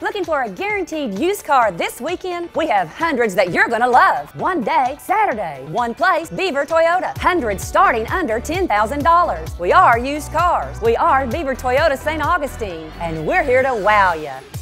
Looking for a guaranteed used car this weekend? We have hundreds that you're gonna love. One day, Saturday, one place, Beaver Toyota. Hundreds starting under $10,000. We are used cars. We are Beaver Toyota St. Augustine, and we're here to wow you.